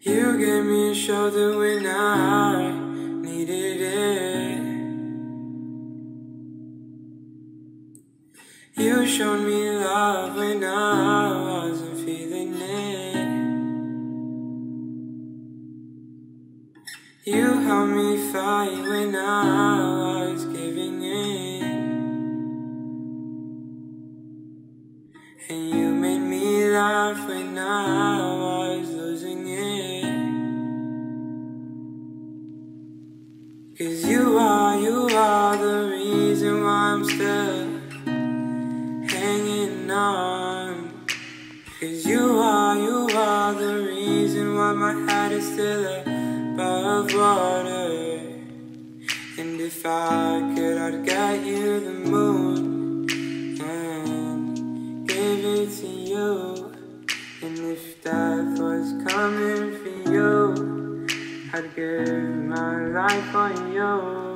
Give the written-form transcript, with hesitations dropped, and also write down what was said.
You gave me a shoulder when I needed it. You showed me love when I wasn't feeling it. You helped me fight when I was giving in. And you made me laugh when I was losing it. 'Cause you are the reason why I'm still hanging on. 'Cause you are the reason why my head is still above water. And if I could, I'd get you the moon and give it to you. And if death was coming for you, I'd give my life on you.